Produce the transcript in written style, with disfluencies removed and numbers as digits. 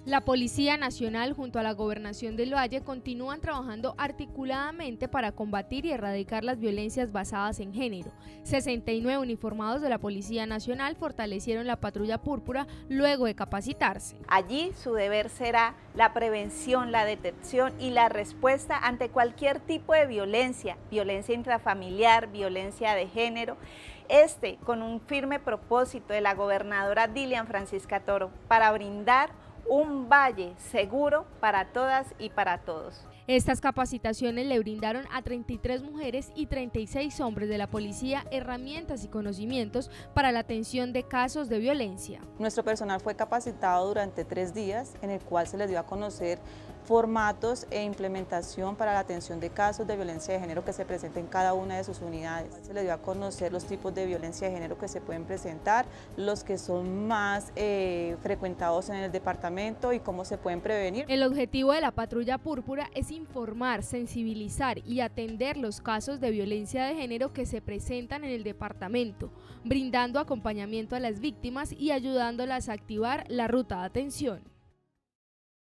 La Policía Nacional junto a la Gobernación del Valle continúan trabajando articuladamente para combatir y erradicar las violencias basadas en género. 69 uniformados de la Policía Nacional fortalecieron la patrulla púrpura luego de capacitarse. Allí su deber será la prevención, la detección y la respuesta ante cualquier tipo de violencia, violencia intrafamiliar, violencia de género, con un firme propósito de la gobernadora Dilian Francisca Toro para brindar un valle seguro para todas y para todos. Estas capacitaciones le brindaron a 33 mujeres y 36 hombres de la policía herramientas y conocimientos para la atención de casos de violencia. Nuestro personal fue capacitado durante 3 días, en el cual se les dio a conocer formatos e implementación para la atención de casos de violencia de género que se presenten en cada una de sus unidades. Se les dio a conocer los tipos de violencia de género que se pueden presentar, los que son más frecuentados en el departamento y cómo se pueden prevenir. El objetivo de la patrulla púrpura es informar, sensibilizar y atender los casos de violencia de género que se presentan en el departamento, brindando acompañamiento a las víctimas y ayudándolas a activar la ruta de atención.